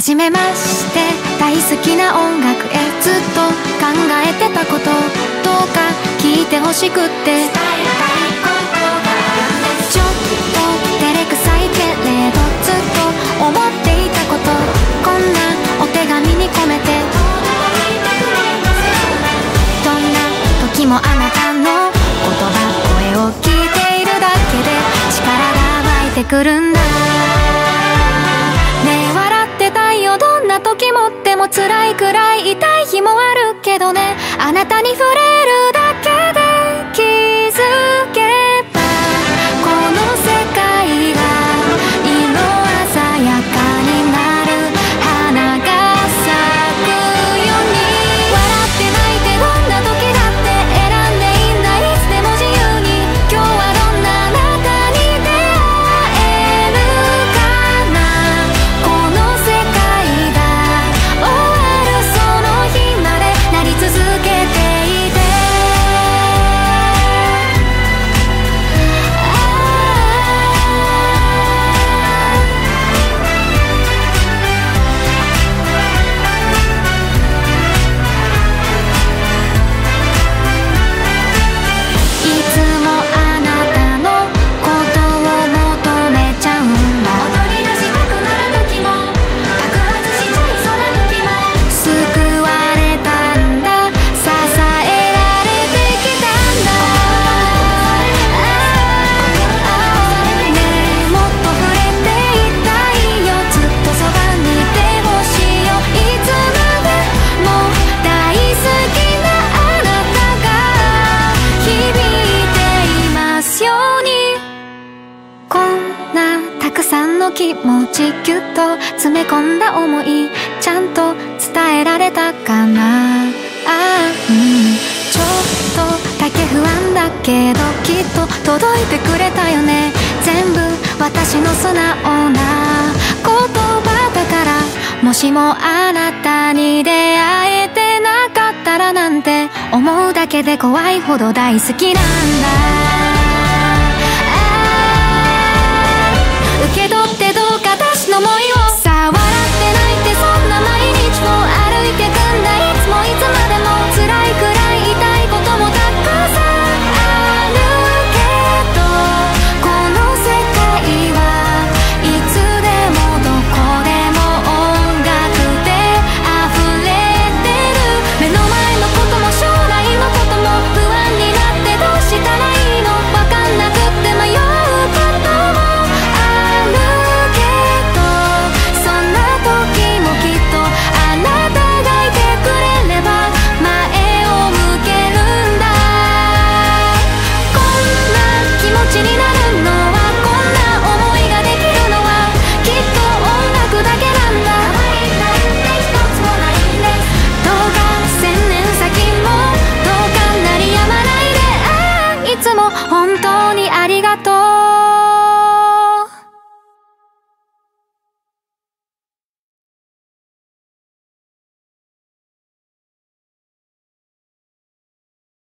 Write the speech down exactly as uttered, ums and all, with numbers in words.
初めまして大好きな音楽へずっと考えてたことどうか聞いてほしくって伝えたいことがちょっと照れくさいけれどずっと思っていたことこんなお手紙に込めてどんな時もあなたの言葉声を聞いているだけで力が湧いてくるんだねえ笑ってたいよどんな時もでも辛いくらい痛い日もあるけどねあなたに触れるだけで気づけばこの世界が色鮮やかになる花が咲くように笑って泣いてどんな時だって選んでいいんだいつでも自由に今日はどんなあなたに出会えるかなこの世界が終わるその日までなり続けていていつもあなたのことを求めちゃうんだ踊り出したくなる時も爆発しちゃいそうな時も救われたんだ支えられてきたんだねえもっと触れていたいよずっとそばにいてほしいよいつまでも大好きなあなたが響いていますようにこんなたくさんの気持ちぎゅっと詰め込んだ思いちゃんと伝えられたかなあ、うん、ちょっとだけ不安だけどきっと届いてくれたよね全部私の素直な言葉だからもしもあなたに出会えてなかったらなんて思うだけで怖いほど大好きなんだ受け取ってどうか私の想いをさあ笑って泣いてそんな毎日を歩いてくんだいつもいつまでも辛いくらい痛いこともたくさんあるけどこの世界はいつでもどこでも音楽で溢れてる目の前のことも将来のことも不安になってどうしたらいいのわかんなくって迷うこともあるけどそんな時もきっとあなたがいてくれれば前を向けるんだこんな気持ちになるのはこんな思いができるのはきっと音楽だけなんだ甘いなんて一つもないんですどうか千年先もどうか鳴りやまないでああいつも本当にありがとう